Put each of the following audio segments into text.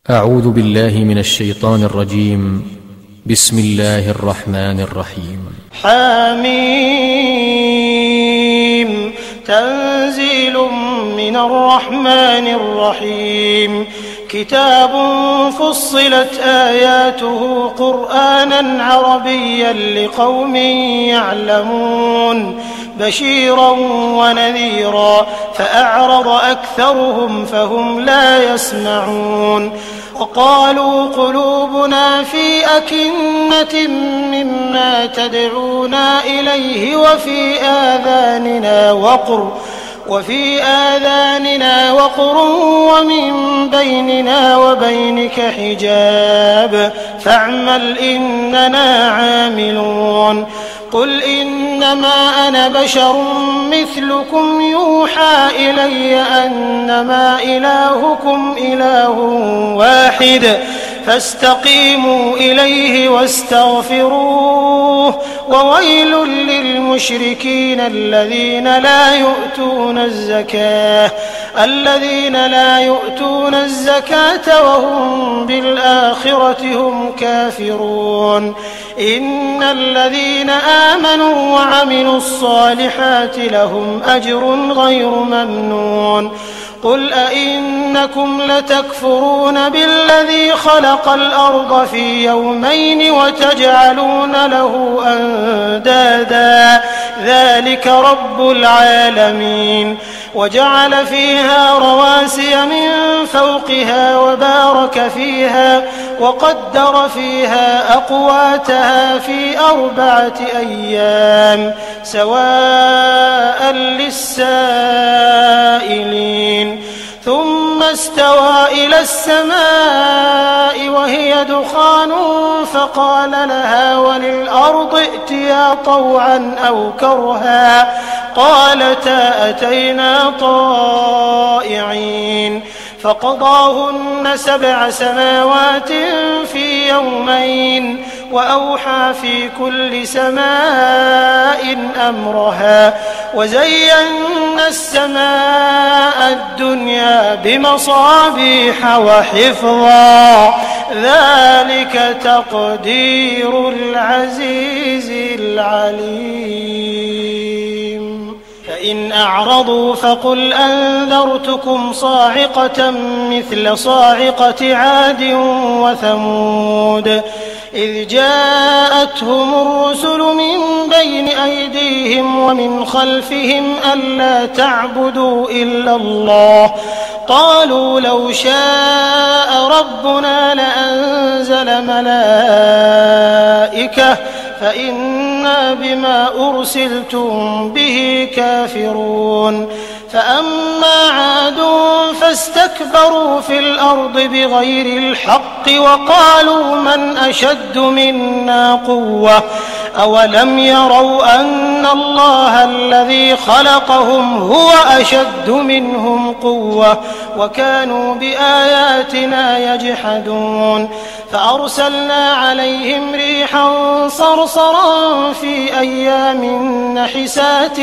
أعوذ بالله من الشيطان الرجيم. بسم الله الرحمن الرحيم. حميم تنزيل من الرحمن الرحيم. كتاب فصلت آياته قرآنا عربيا لقوم يعلمون بشيرا ونذيرا فأعرض أكثرهم فهم لا يسمعون. وقالوا قلوبنا في أكنة مما تدعونا إليه وفي آذاننا وقر ومن بيننا وبينك حجاب فاعمل إننا عاملون. قل إنما أنا بشر مثلكم يوحى إلي أنما إلهكم إله واحد فاستقيموا إليه واستغفروه. وويل للمشركين الذين لا يؤتون الزكاة وهم بالآخرة هم كافرون. إن الذين آمنوا وعملوا الصالحات لهم أجر غير ممنون. قل أئنكم لتكفرون بالذي خلق الأرض في يومين وتجعلون له أندادا ذلك رب العالمين. وجعل فيها رواسي من فوقها وبارك فيها وقدر فيها أقواتها في 4 أيام سواء للسائلين. ثم استوى إلى السماء وهي دخان فقال لها وللأرض ائتيا طوعا أو كرها قالتا أتينا طائعين. فقضاهن 7 سماوات في يومين وأوحى في كل سماء أمرها وزينا السماء الدنيا بمصابيح وحفظا ذلك تقدير العزيز العليم. فإن أعرضوا فقل أنذرتكم صاعقة مثل صاعقة عاد وثمود إذ جاءتهم الرسل من بين أيديهم ومن خلفهم ألا تعبدوا إلا الله قالوا لو شاء ربنا لأنزل ملائكة فإنا بما أرسلتم به كافرون. فأما عاد فاستكبروا في الأرض بغير الحق وقالوا من أشد منا قوة أولم يروا أن الله الذي خلقهم هو أشد منهم قوة وكانوا بآياتنا يجحدون. فأرسلنا عليهم ريحا صرصرا في أيام نحسات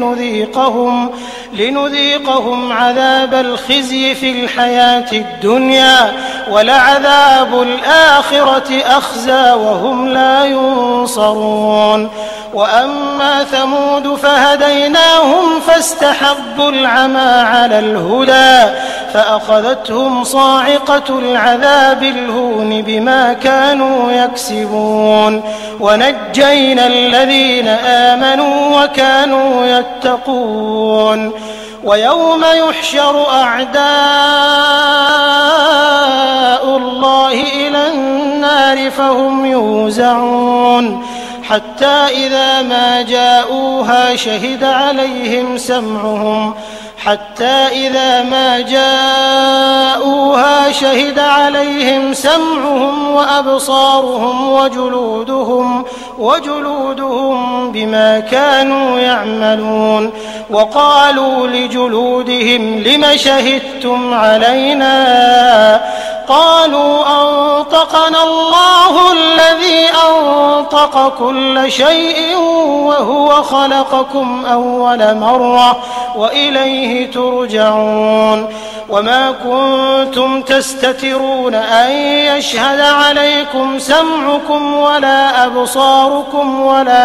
لنذيقهم عذاب الخزي في الحياة الدنيا ولعذاب الآخرة أخزى وهم لا ينصرون. وأما ثمود فهديناهم فاستحبوا العمى على الهدى فأخذتهم صاعقة العذاب الهون بما كانوا يكسبون. ونجينا الذين آمنوا وكانوا يتقون. ويوم يحشر أعداء الله إلى النار فهم يوزعون حتى إذا ما جاءوها شهد عليهم سمعهم وأبصارهم وجلودهم بما كانوا يعملون. وقالوا لجلودهم لم شهدتم علينا قالوا أنطقنا الله الذي أنطق كل شيء وهو خلقكم أول مرة وإليه ترجعون وما كنتم تستترون أن يشهد عليكم سمعكم ولا أبصاركم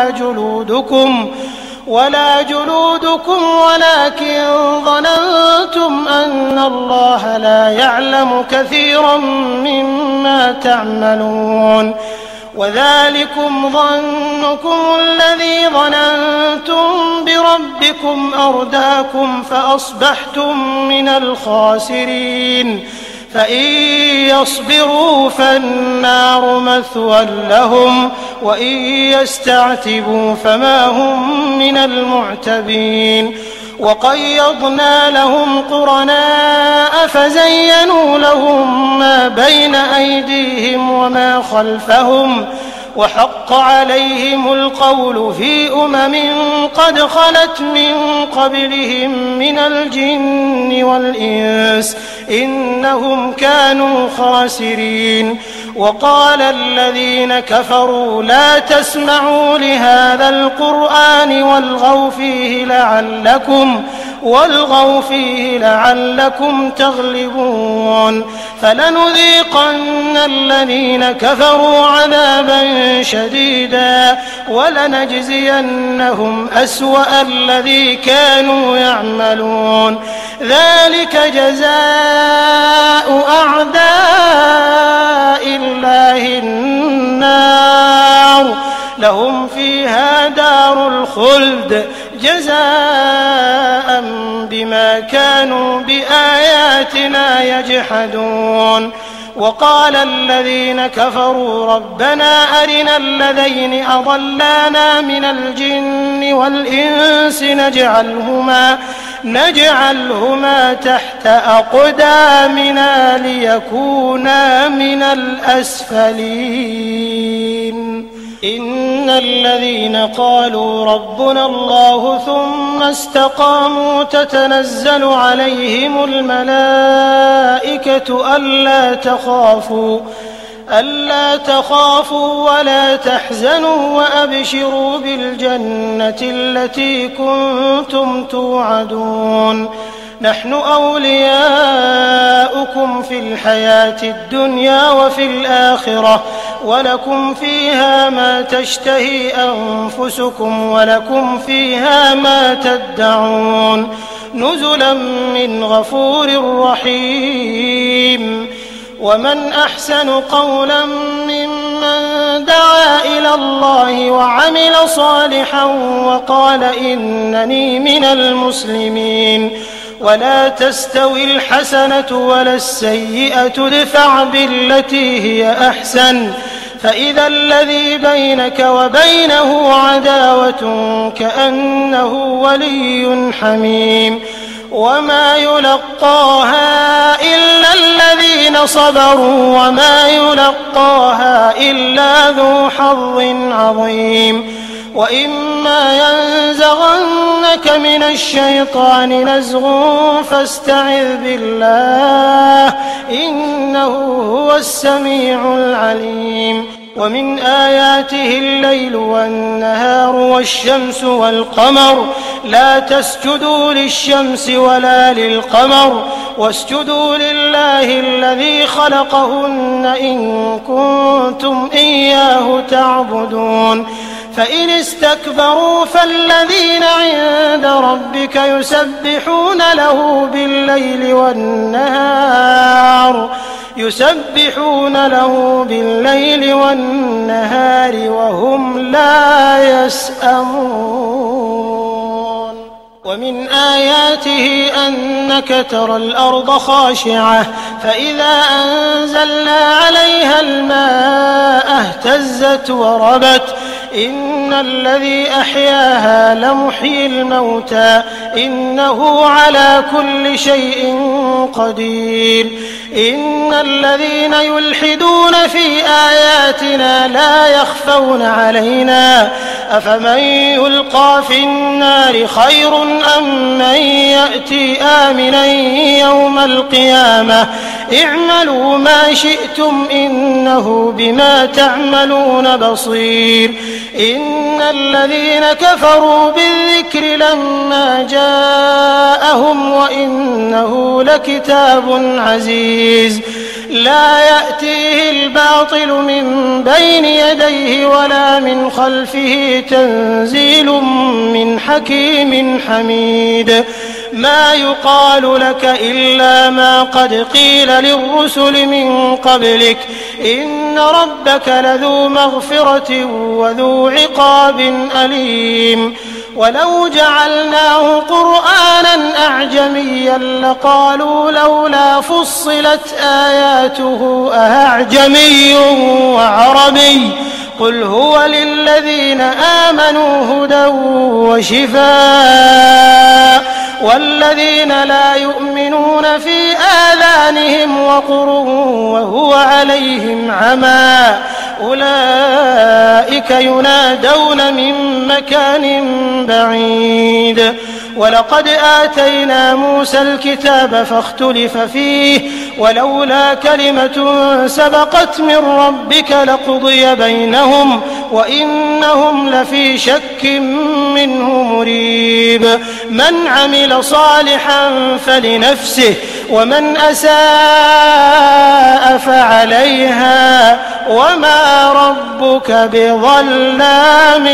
ولا جلودكم ولكن ظننتم أن الله لا يعلم كثيرا مما تعملون وذلكم ظنكم الذي ظننتم بربكم أرداكم فأصبحتم من الخاسرين فإن يصبروا فالنار مثوى لهم وإن يستعتبوا فما هم من المعتبين وقيضنا لهم قرناء فزينوا لهم ما بين أيديهم وما خلفهم وحق عليهم القول في قد خلت من قبلهم من الجن والإنس إنهم كانوا خاسرين وقال الذين كفروا لا تسمعوا لهذا القرآن والغوا فيه لعلكم تغلبون فلنذيقن الذين كفروا عذابا شديدا ولنجزينهم أسوأ الذي كانوا يعملون ذلك جزاء أعداء الله النار لهم فيها دار الخلد جزاء بما كانوا بآياتنا يجحدون وقال الذين كفروا ربنا أرنا الذين أضلانا من الجن والإنس نجعلهما تحت أقدامنا ليكونا من الأسفلين إن الذين قالوا ربنا الله ثم استقاموا تتنزل عليهم الملائكة ألا تخافوا ولا تحزنوا وأبشروا بالجنة التي كنتم توعدون نحن أولياؤكم في الحياة الدنيا وفي الآخرة ولكم فيها ما تشتهي أنفسكم ولكم فيها ما تدعون نزلا من غفور رحيم ومن أحسن قولا ممن دعا إلى الله وعمل صالحا وقال إنني من المسلمين ولا تستوي الحسنة ولا السيئة ادفع بالتي هي أحسن فإذا الذي بينك وبينه عداوة كأنه ولي حميم وما يلقاها إلا الذين صبروا وما يلقاها إلا ذو حظ عظيم وإما ينزغنك من الشيطان نزغ فاستعذ بالله إنه هو السميع العليم ومن آياته الليل والنهار والشمس والقمر لا تسجدوا للشمس ولا للقمر واسجدوا لله الذي خلقهن إن كنتم إياه تعبدون فإن استكبروا فالذين عند ربك يسبحون له بالليل والنهار وهم لا يسأمون ومن آياته أنك ترى الأرض خاشعة فإذا أنزلنا عليها الماء اهتزت وربت إن الذي أحياها لمحيي الموتى إنه على كل شيء قدير إن الذين يلحدون في آياتنا لا يخفون علينا أفمن يلقى في النار خير أم من يأتي آمنا يوم القيامة اعملوا ما شئتم إنه بما تعملون بصير إن الذين كفروا بالذكر لما جاءهم وإنه لكتاب عزيز لا يأتيه الباطل من بين يديه ولا من خلفه تنزيل من حكيم حميد ما يقال لك إلا ما قد قيل للرسل من قبلك إن ربك لذو مغفرة وذو عقاب أليم ولو جعلناه قرآنا أعجميا لقالوا لولا فصلت آياته أأعجمي وعربي قل هو للذين آمنوا هدى وشفاء والذين لا يؤمنون في آذانهم وقر وهو عليهم عمى أولئك ينادون من مكان بعيد ولقد آتينا موسى الكتاب فاختلف فيه ولولا كلمة سبقت من ربك لقضي بينهم وإنهم لفي شك منه مريب من عمل صالحا فلنفسه ومن أساء فعليها وما ربك بظلام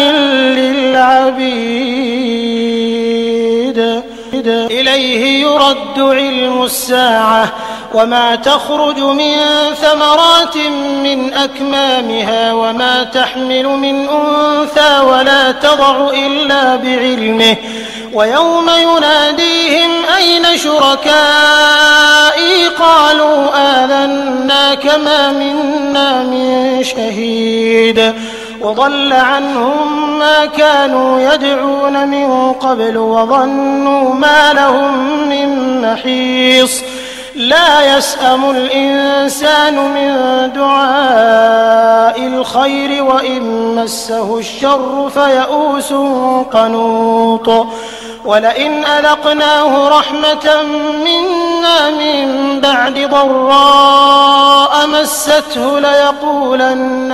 للعبيد إليه يرد علم الساعة وما تخرج من ثمرات من أكمامها وما تحمل من أنثى ولا تضع إلا بعلمه ويوم يناديهم أين شركائي قالوا آذناك ما منا من شهيد وضل عنهم ما كانوا يدعون من قبل وظنوا ما لهم من محيص لا يسأم الإنسان من دعاء الخير وإن مسه الشر فيئوس قنوط ولئن أذقناه رحمة منا من بعد ضراء مسته ليقولن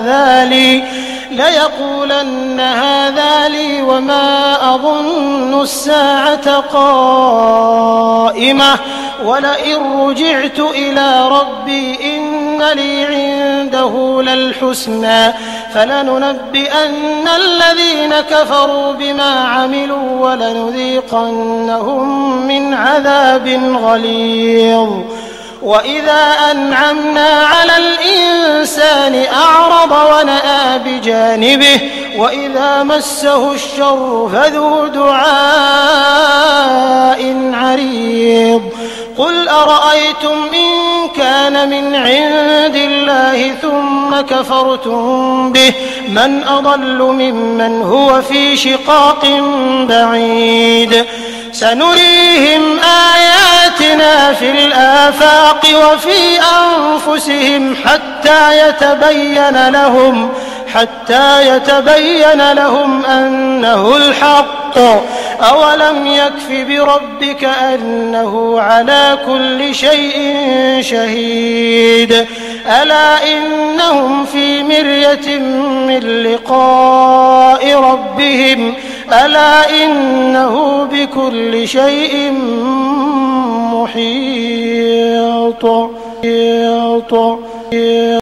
هذا لي وما أظن الساعة قائمة ولئن رجعت إلى ربي إن لي عنده للحسنى فلننبئن الذين كفروا بما عملوا ولنذيقنهم من عذاب غليظ وإذا أنعمنا على الإنسان أعرض ونأى بجانبه وإذا مسه الشر فذو دعاء عريض قل أرأيتم إن كان من عند الله ثم كفرتم به من أضل ممن هو في شقاق بعيد سنريهم آياتنا في الآفاق وفي أنفسهم حتى يتبين لهم أنه الحق أولم يكف بربك أنه على كل شيء شهيد ألا إنهم في مرية من لقاء ربهم ألا إنه بكل شيء محيط